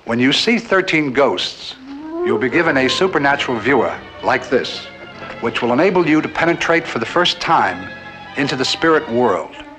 When you see 13 ghosts, you'll be given a supernatural viewer like this, which will enable you to penetrate for the first time into the spirit world.